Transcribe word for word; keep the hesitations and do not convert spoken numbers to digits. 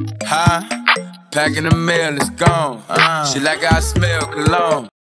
Huh? Packing the mail, it's gone. Uh, she like I smell cologne.